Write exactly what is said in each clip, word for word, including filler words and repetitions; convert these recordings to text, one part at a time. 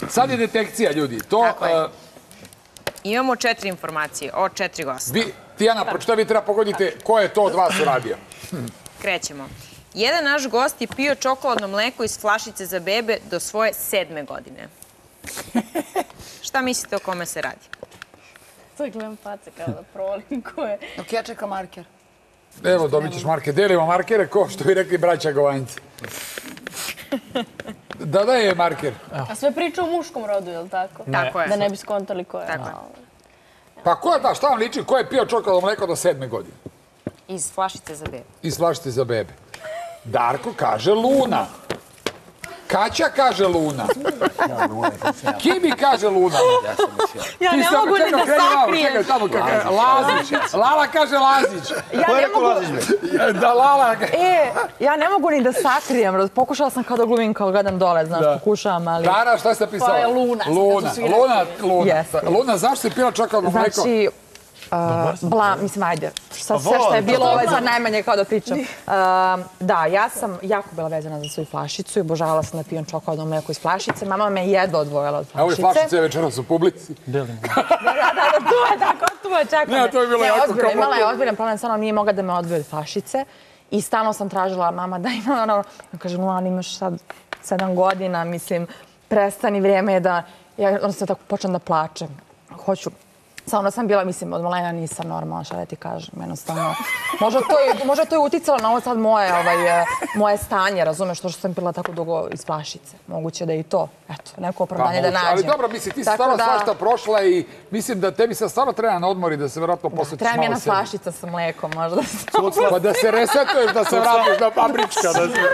Sad je detekcija, ljudi. Tako je. Imamo četiri informacije o četiri gosta. Tijana, pročita, vi treba pogodite ko je to od vas uradio. Krećemo. Jedan naš gost je pio čokoladno mleko iz flašice za bebe do svoje sedme godine. Šta mislite o kome se radi? Sad gledam face kao da provalim ko je. Dok ja čekam marker. Evo, dobit ćeš marker. Delimo markere, ko što bi rekli braća Govanjci. Da, da je marker. A sve priča o muškom rodu, je li tako? Tako je. Da ne bi skontali ko je. Tako je. Pa ko je ta, šta vam liči? Ko je pio čokoladno mleko do sedme godine? Iz flašice za bebe. Iz flašice za bebe. Darko kaže Luna. Kaća kaže Luna. Kimi kaže Luna. Ja ne mogu ni da sakrijem. Čekaj, tamo kaže Lazić. Lala kaže Lazić. Ko je rekao Lazić? Da, Lala. E, ja ne mogu ni da sakrijem. Pokušala sam kao da glumim kao gledam dole, znaš, pokušavam, ali... Tara, šta ste pisala? To je Luna. Luna, Luna, Luna. Luna, zašto si pila čokoladno mleko? Znači, bla, mislim, ajde, sve što je bilo ovaj za najmanje kao da pričam. Da, ja sam jako bila vezana za svoju flašicu i obožavala sam da pijem čokoladno mleko iz flašice. Mama me jedva odvojila od flašice. Evo je flašice večeras u publici. Da, da, da, tu je tako, tu je čekam. Ne, to je bilo jako kao... Imala je ozbiljan problem, stvarno nije mogla da me odvoji od flašice. I stalno sam tražila, mama, da ima ono... Kaže, no, ali imaš sad sedam godina, mislim, prestani, vrijeme je da... Ja jednostavno tako počnem da plačem. Hoću... Samo sam bila, mislim, od malena nisam normalna, šta da ti kažem, jednostavno. Možda to je uticalo na ovo sad moje stanje, razumeš, što sam pila tako dugo iz flašice. Moguće da je i to, eto, neko opravdanje da nađem. Ali dobro, mislim, ti si stvarno svašta prošla i mislim da tebi sad stvarno treba na odmori da se vjerojatno posvetiš malo sebi. Treba mi jedna flašica sa mlekom, možda. Pa da se resetuješ, da se vratiš na fabrička.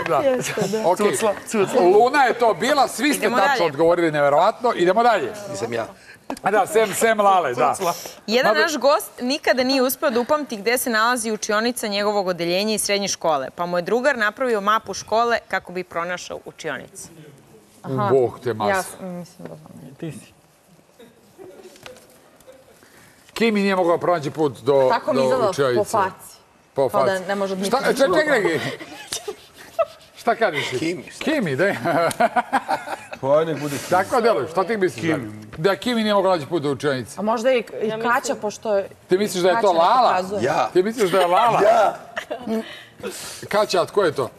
Luna je to bila, svi ste tačno odgovorili nevjerovatno. Idemo dalje. Nisam ja. Da, sem Lale, da. Jedan naš gost nikada nije uspeo da upamti gde se nalazi učionica njegovog odeljenja i srednje škole, pa mu je drugar napravio mapu škole kako bi pronašao učionicu. Bog te masu. Ja mislim da znam. Ti si. Kimi nije mogao pronaći put do učionice. Tako mi izgleda po faci. Po Kao da faci. ne može biti... Čekaj, čekaj. Šta kažeš ti? Kimi. Kimi, da je. Pa nek bude Kimi. Tako deluješ, šta ti misliš? Da Kimi nije mogla naći put do učionice. A možda i Kaća, pošto... Ti misliš da je to Lala? Ja. Ti misliš da je Lala? Ja. Kaća, a tko je to?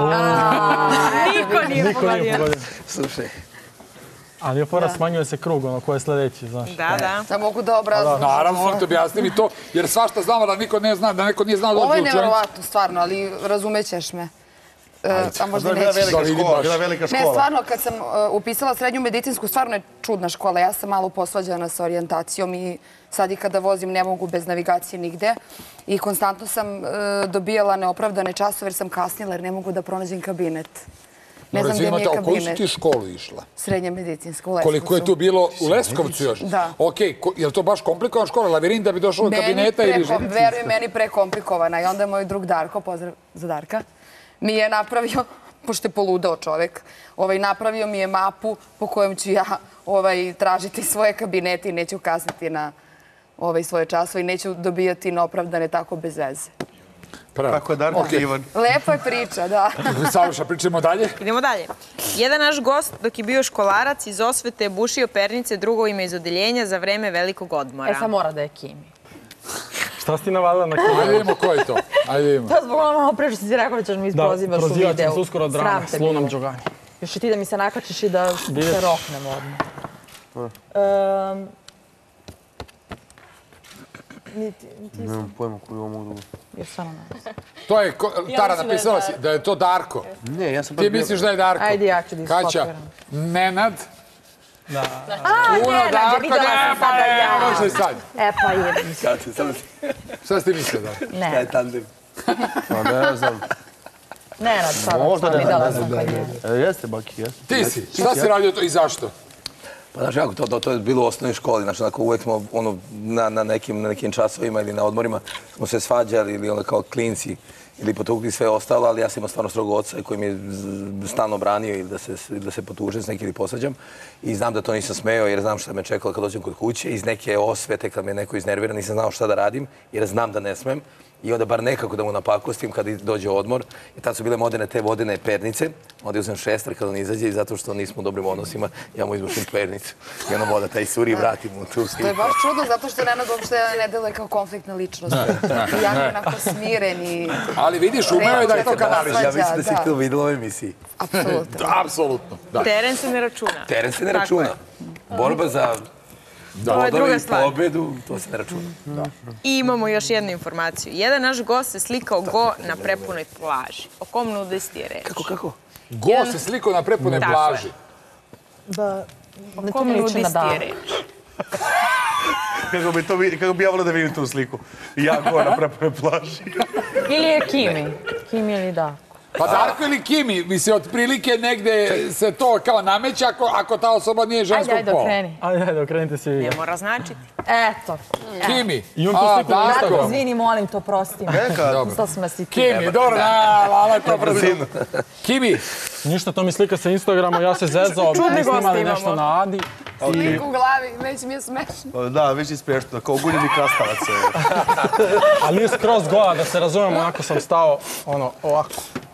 Niko nije pogodio. Slušaj. Ali je fora, smanjuje se krug, ono, ko je sljedeći, znaš. Da, da. Da mogu da obrazložim. Naravno, on te objasni mi to, jer svašta znamo da niko ne zna, da neko nije znao da Ovo dođe je u učionicu. nevjerovatno, stvarno, ali razumećeš me. A možda i Bila nećeš. velika škola, bila velika škola. Ne, stvarno, kad sam upisala srednju medicinsku, stvarno je čudna škola. Ja sam malo posvađana sa orijentacijom i sad i kada vozim ne mogu bez navigacije nigde. I konstantno sam dobijala neopravdane časove jer sam kasnila jer ne mogu da pronađem kabinet. Ne znam gdje mi je kabinet. A koju si ti školu išla? Srednja medicinska, u Leskovcu. Koliko je tu bilo u Leskovcu još? Da. Okej, je li to baš komplikovana škola? Lavirint da bi došao do kabineta ili... Verujem, meni prekomplikovana. I onda je moj drug Darko, pozdrav za Darka, mi je napravio, pošto je poludao čovek, napravio mi je mapu po kojom ću ja tražiti svoje kabinete i neću kasniti na svoje časove i neću dobijati neopravdane tako bez veze. Tako je Darko Ivan. Lepa je priča, da. Savrša, pričamo dalje. Idemo dalje. Jedan naš gost, dok je bio školarac, iz osvete je bušio pernice drugovima iz odeljenja za vreme velikog odmora. E, sad mora da je Kimi. Šta si ti navalila na Kimi? Ajde vidimo ko je to. Ajde vidimo. To je zbog ono malo prije što si rekao da ćeš mi isprozivaš u videu. Da, prozivat ćemo se uskoro drama s Lunom Đogani. Još i ti da mi se nakačiš i da se roknemo odmah. Nemam pojma koju ovo mogu da... Još samo nas. To je, Tara, napisala si da je to Darko. Ne, ja sam... Ti misliš da je Darko? Ajde, ja ću da iskopiram. Kaća, Nenad. Da. A, Nenad, vidjela sam sada ja. Evo što je sad. E, pa je. Šta si ti mislio, da? Ne. Šta je tandem? Pa ne znam. Nenad sada, vidjela sam kad je. Jeste, Baki, jeste. Ti si, šta si radio to i zašto? Pa znaš kako, to je bilo u osnovnoj školi, znači onako uvijek smo na nekim časovima ili na odmorima smo se svađali ili onda kao klinci ili potukli sve ostalo, ali ja sam imao stvarno strogo oca koji mi je stalno branio ili da se potužem s nekim ili posvađam i znam da to nisam smeo jer znam šta me čekalo kad dođem kod kuće, iz neke osvete kad me neko iznervira nisam znao šta da radim jer znam da ne smem i onda bar nekako da mu napakostim kad dođe odmor. I tad su bile moderne te vodene pernice. Onda uzmem šestar kad on izađe i zato što nismo u dobrim odnosima, ja mu izbušim pernicu. I ono voda taj suri i vratim mu tu To je sliku. baš čudno, zato što Nenad uopšte ne deluje kao konfliktna ličnost. Jako je onako smiren i... Ali vidiš, umeo je da je to kanalizuje. Ja mislim da si Da. to videla u emisiji. Apsolutno. Apsolutno, da. Teren se ne računa. Teren se ne Tako računa. je. Borba za To je druga bodove i stvar. pobedu, to se ne računa. I imamo još jednu informaciju. Jedan naš gost se slikao go na prepunoj plaži. O kom nudisti je reč? Kako, kako? Go se slikao na prepunoj Tako je. plaži. Da, O ne to kom mi liči na nudisti da. je reč? Kako bi, to, vi- kako bi ja volio da vidim tu sliku. Ja go na prepunoj plaži. Ili je Kimi. Kimi ili da. Pa Darko ili Kimi, mislim, otprilike negde se to kao nameće ako, ako ta osoba nije Ajde, ženskog ajde, pola. okreni. Ajde, ajde, okrenite se i vi. Ne mora značiti. Eto. Kimi. I on tu A, sliku na Darko. Instagramu. Izvini, molim, to prosti. Neka, To smo si ti. Kimi, dobro, da, ali to brzino. Kimi, Ništa, to mi slika sa Instagrama, ja se zezao, Čudne mi snimali goste nešto imamo. na Adi. I Sliku u glavi, već mi je smešno. da, već ispriješno, kao guljeni krastavac. Ali nije skroz gola, da se razumemo, onako sam stao, ono, ovako.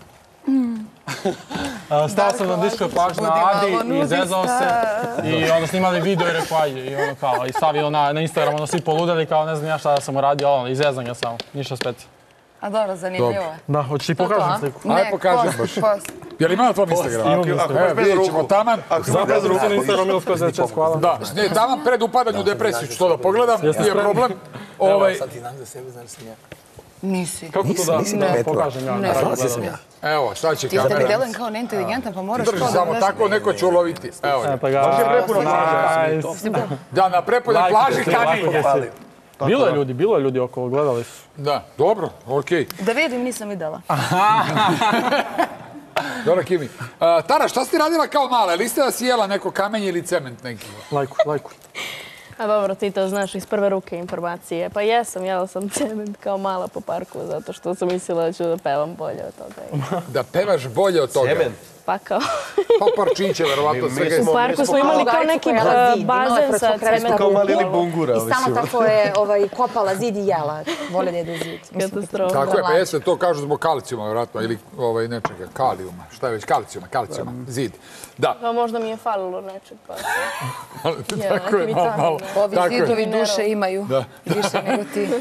A, Stao sam na diskoj plaži na Adi i zezao se i onda snimali video i rekao ajde i ono kao i stavio na, na Instagram, ono svi poludeli kao ne znam ja šta da sam uradio, ono, i zezan ga samo, ništa specijalno. A dobro, zanimljivo je. Da, hoćeš ti pokažem sliku? Ajde, pokaži baš. post. Je li ima na tvom Instagramu? Imam Instagram. Evo, vidjet ćemo taman. Zapad ruku na Instagram, Milsko Zečec, hvala. Da, ne, taman pred upadanju u depresiju ću to da pogledam, nije problem. Ovaj, Sad ti znam za sebe, znaš sam ja. Nisi. Kako to da, nisi da primetila. pokažem ja? Ne. da Znao gledam. sam ja. evo, šta će Ti ste mi kamera? delujem kao neinteligentan, pa moraš to Drži da samo znaš. tako, neko će uloviti. Evo, E, pa ga... prepuno Nice. da, na prepoljnoj plaži Lajkujte, Kami. lajkujte. Bilo je ljudi, bilo je ljudi okolo, gledali su. Da, dobro, okej. Da vidim, nisam videla. Dobro, Kimi. A, Tara, šta si ti radila kao mala? Ili ste da si jela neko kamenje ili cement neki? Lajkuj, lajkuj. A dobro, ti to znaš iz prve ruke informacije. Pa jesam, jela sam cement kao mala po parku, zato što sam mislila da ću da pevam bolje od toga. Da pevaš bolje od toga. Cement? Pa kao... Pa parčiće, verovatno, svega je. U parku smo imali kao neki uh, bazen sa cementom. Kao mali ili bungura. I stalno tako je ovaj, kopala zid i jela. Volje da jedu zid. Mislim, Katastrofa. Tako je, pa jeste, to kažu zbog kalcijuma, vjerojatno, ili ovaj, nečega, kalijuma, šta je već, kalcijuma, kalcijuma, zid. Da, Pa možda mi je falilo nečeg, pa... tako je, malo, malo. Ovi Tako je. zidovi duše imaju više nego ti.